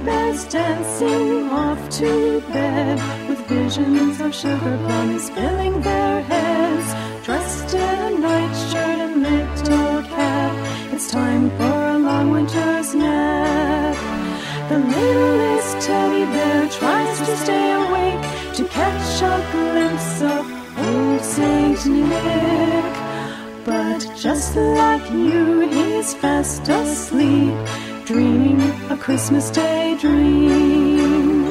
bears dancing off to bed, with visions of sugar plums filling their heads. Dressed in a nightshirt and little cap, it's time for a long winter's nap. The littlest teddy bear tries to stay awake to catch a glimpse of old Saint Nick. But just like you, he's fast asleep, dreaming a Christmas Day dream.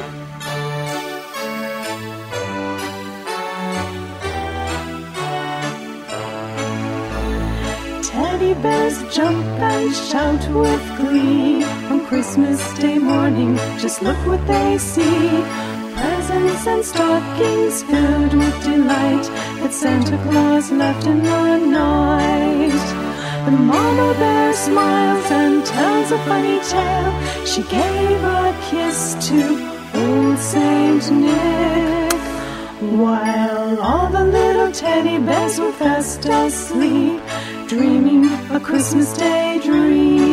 Teddy bears jump and shout with glee on Christmas Day morning. Just look what they see. Presents and stockings filled with delight that Santa Claus left in the night. The mama bear smiles and tells a funny tale. She gave a kiss to old Saint Nick, while all the little teddy bears were fast asleep, dreaming a Christmas Day dream.